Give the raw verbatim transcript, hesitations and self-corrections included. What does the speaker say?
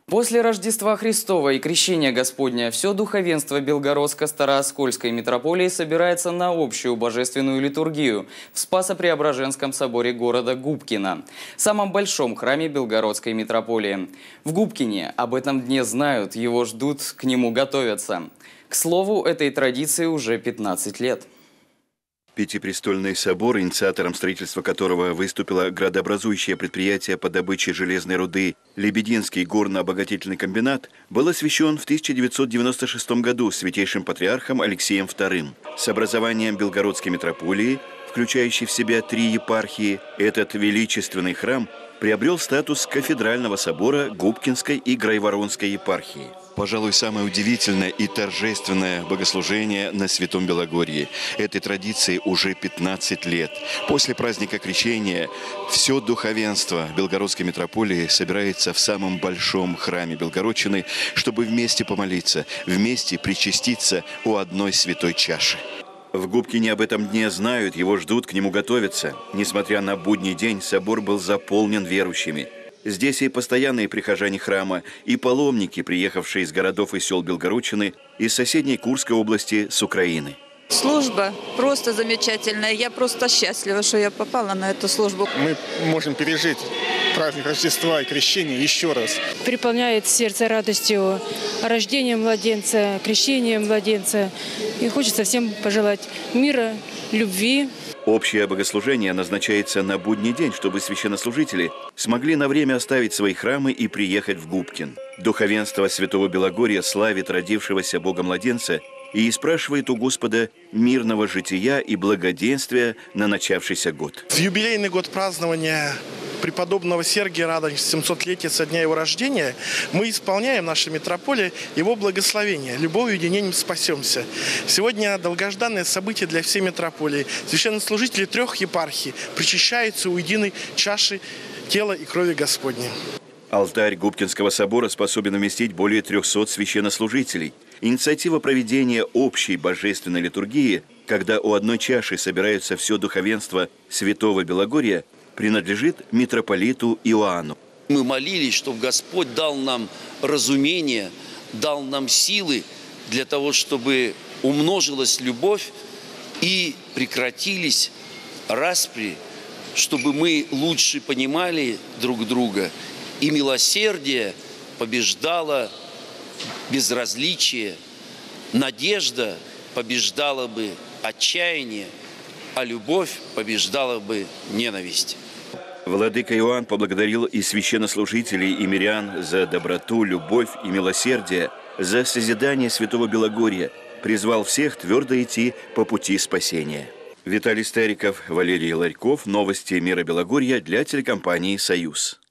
После Рождества Христова и Крещения Господня все духовенство Белгородско-Старооскольской митрополии собирается на общую божественную литургию в Спасо-Преображенском соборе города Губкино, самом большом храме Белгородской митрополии. В Губкине об этом дне знают, его ждут, к нему готовятся. К слову, этой традиции уже пятнадцать лет. Пятипрестольный собор, инициатором строительства которого выступило градообразующее предприятие по добыче железной руды Лебединский горно-обогатительный комбинат, был освящен в тысяча девятьсот девяносто шестом году святейшим патриархом Алексеем вторым. С образованием Белгородской митрополии, включающей в себя три епархии, этот величественный храм приобрел статус кафедрального собора Губкинской и Грайворонской епархии. Пожалуй, самое удивительное и торжественное богослужение на Святом Белогорье. Этой традиции уже пятнадцать лет. После праздника Крещения все духовенство Белгородской митрополии собирается в самом большом храме Белгородчины, чтобы вместе помолиться, вместе причаститься у одной святой чаши. В Губкине об этом дне знают, его ждут, к нему готовятся. Несмотря на будний день, собор был заполнен верующими. Здесь и постоянные прихожане храма, и паломники, приехавшие из городов и сел Белгородчины, из соседней Курской области, с Украины. Служба просто замечательная. Я просто счастлива, что я попала на эту службу. Мы можем пережить праздник Рождества и Крещения еще раз. Переполняет сердце радостью рождения младенца, крещения младенца. И хочется всем пожелать мира, любви. Общее богослужение назначается на будний день, чтобы священнослужители смогли на время оставить свои храмы и приехать в Губкин. Духовенство Святого Белогорья славит родившегося Бога-младенца и спрашивает у Господа мирного жития и благоденствия на начавшийся год. В юбилейный год празднования преподобного Сергия Радонежского семисотлетия со дня его рождения мы исполняем, наша митрополия, его благословение. Любовью и единением спасемся. Сегодня долгожданное событие для всей митрополии. Священнослужители трех епархий причащаются у единой чаши тела и крови Господней. Алтарь Губкинского собора способен вместить более трехсот священнослужителей. Инициатива проведения общей божественной литургии, когда у одной чаши собираются все духовенство Святого Белогорья, принадлежит митрополиту Иоанну. Мы молились, чтобы Господь дал нам разумение, дал нам силы для того, чтобы умножилась любовь и прекратились распри, чтобы мы лучше понимали друг друга, и милосердие побеждало безразличие, надежда побеждала бы отчаяние, а любовь побеждала бы ненависть. Владыка Иоанн поблагодарил и священнослужителей, и мирян за доброту, любовь и милосердие, за созидание Святого Белогорья, призвал всех твердо идти по пути спасения. Виталий Стариков, Валерий Ларьков. Новости мира Белогорья для телекомпании «Союз».